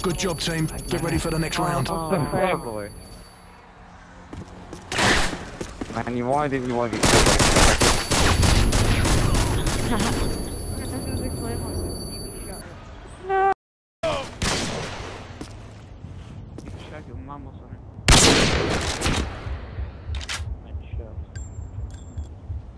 Good job, team. Get ready for the next round. Oh, boy. Man, why didn't you want to get killed by No! Shag your mum or something.